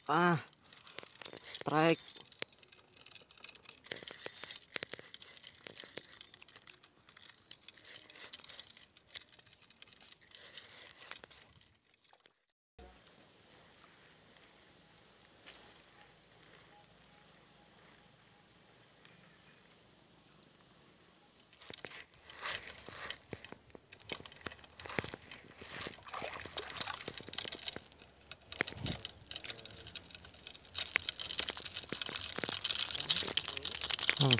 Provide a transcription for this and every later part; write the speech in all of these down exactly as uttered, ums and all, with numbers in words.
Ah, strike. Hmm.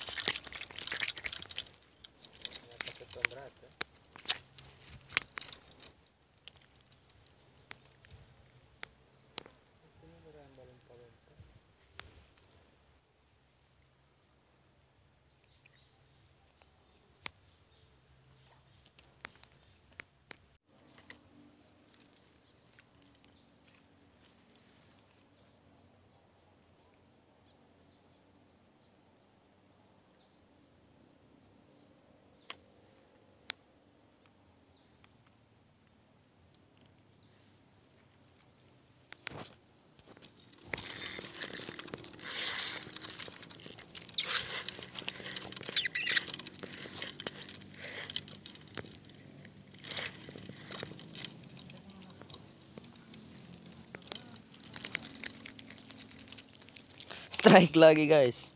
Strike lagi guys.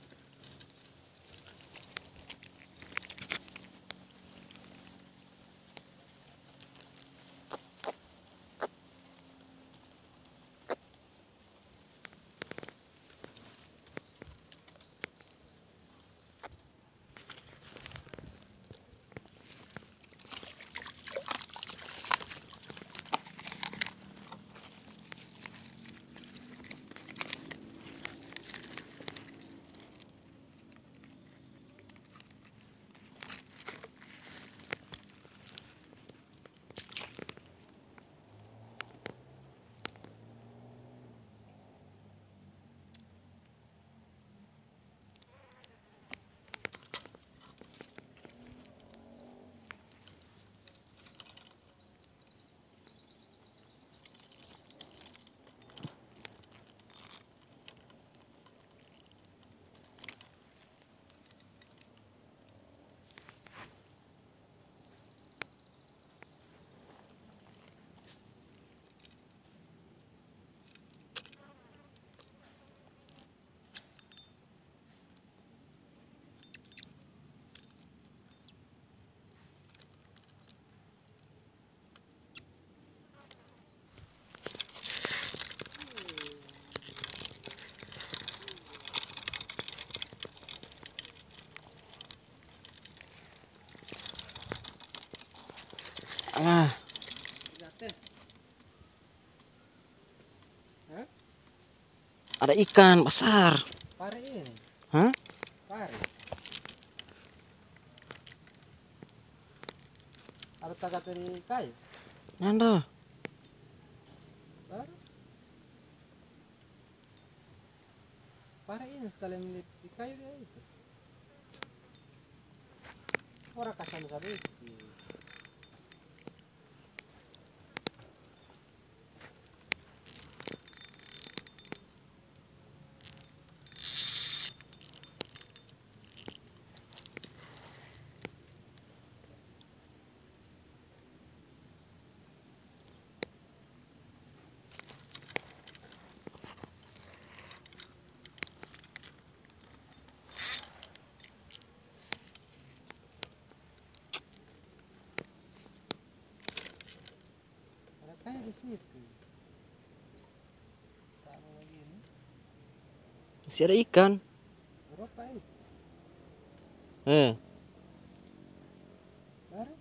Ah, ada ikan besar. Pare ini. Hah? Pare. Ada tagat dari kayu. Nanda. Pare. Pare ini setelah melihat di kayu dia itu. Orang kasar besar itu. Ada kayu di situ. Taruh lagi ini. Masih ada ikan. Berapa itu? Eh, Pare.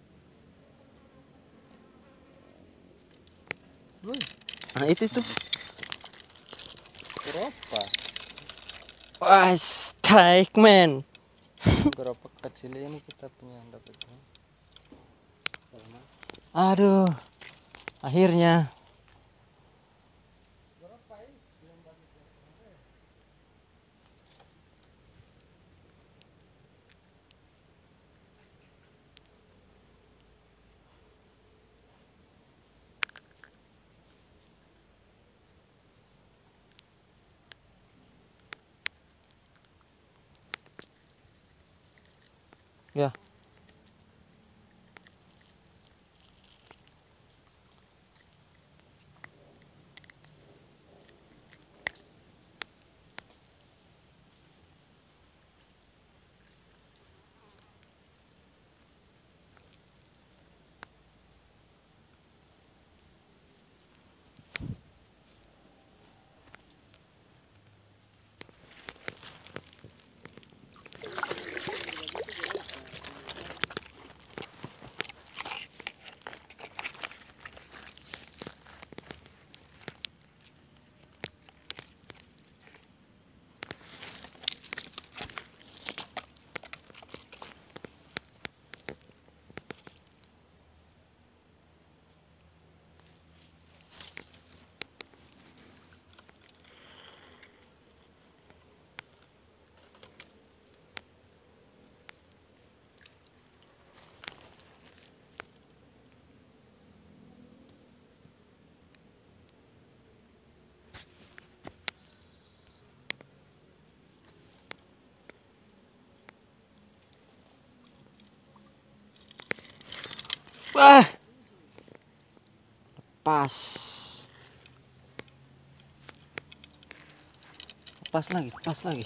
Woi, nah itu tuh. berapa? Wah, strike man. Berapa kecil ini kita punya dapatnya? Aduh, akhirnya. Berapa itu? Wah, pas. Pas lagi, pas lagi.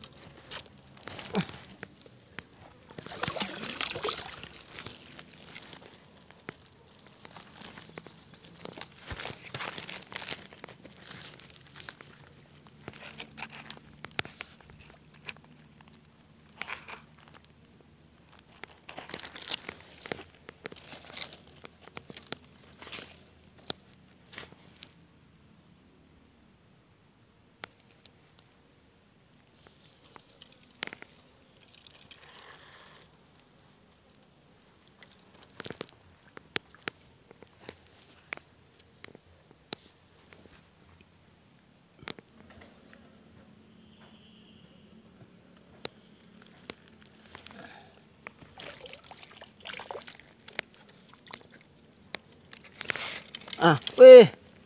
Ah, weh.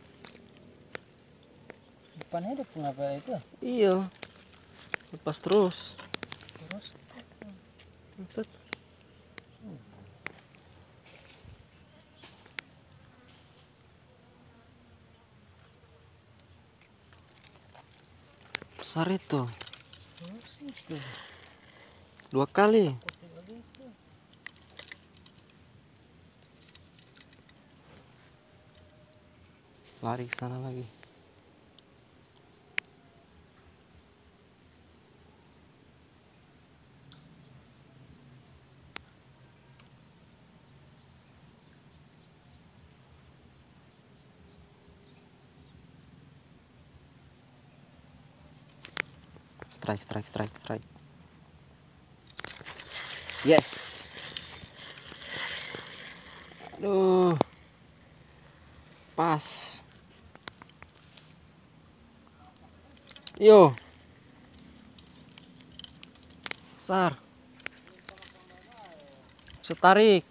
Depan hidup kenapa itu? Iya. Lepas terus. Terus Set. Besar itu. terus itu. Dua kali. Kopi lagi itu. Lari ke sana lagi. Strike, strike, strike, strike. Yes. Aduh. Pas. Yo. Besar. Setarik.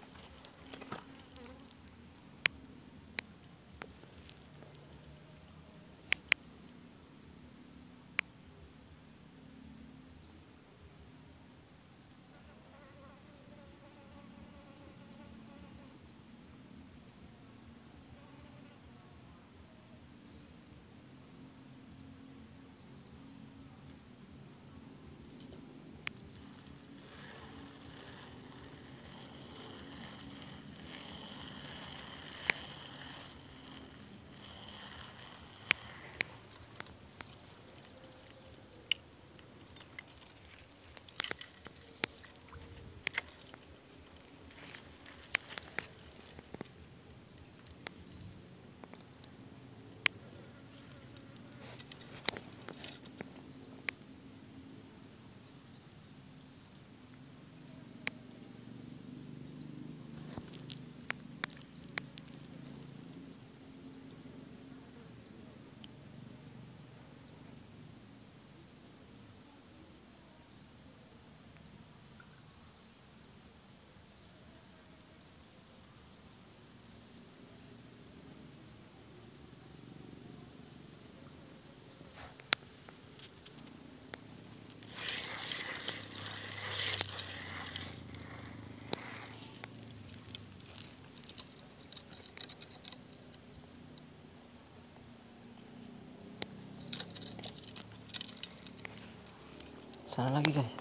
Sana lagi guys.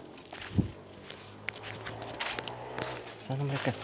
Sana mereka.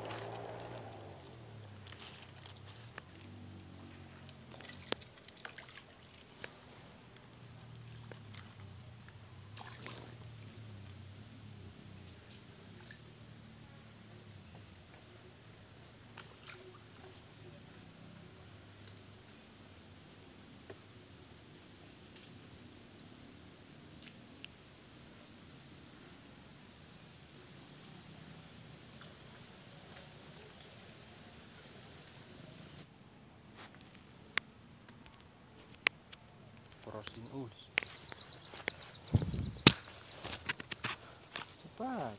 Crossing ulis. Cepat.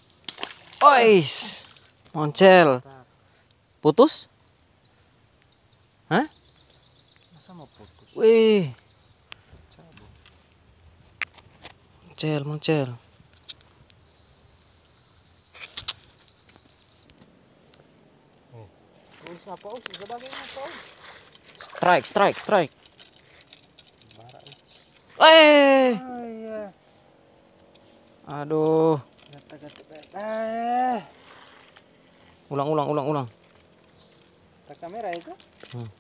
Ois. Moncel. Putus? Hah? Masa mau putus? Wih. Cabut. Moncel, moncel. Strike, strike, strike. Bara. Eh, Oh iya. aduh. Gata-gata. Eh. Ulang, ulang, ulang, ulang. Ke kamera itu? Hmm.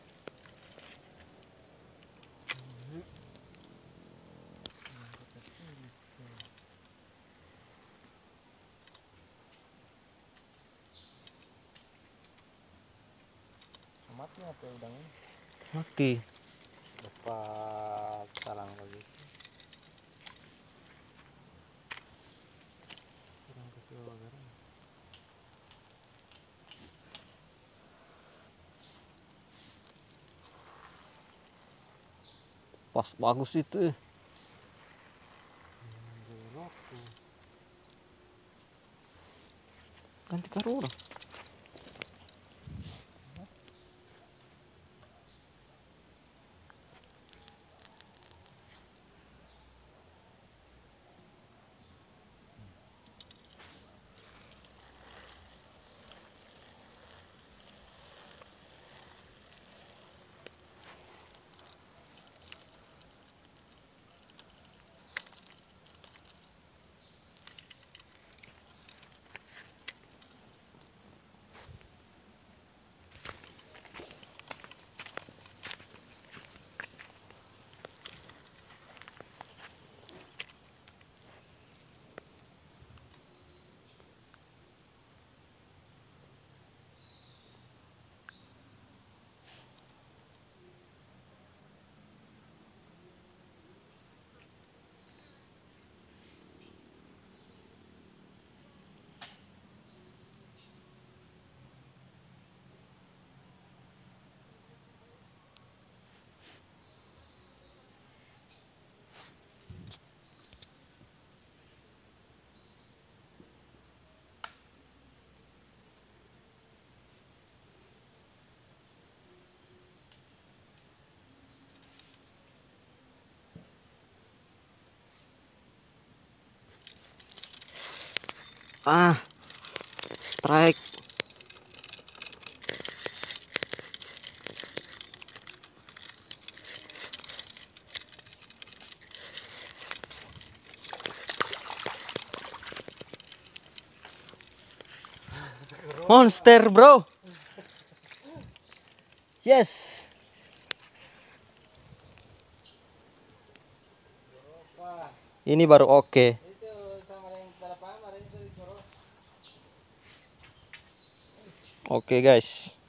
Mati apa udang ini? Mati. Dapat salang lagi. Kurang kasih bawa garam. Pas bagus itu. Belok tuh. Ganti karo orang. Ah, strike. Monster, bro. Yes. Ini baru oke. Itu sama yang lapangan kemarin itu. Oke, guys.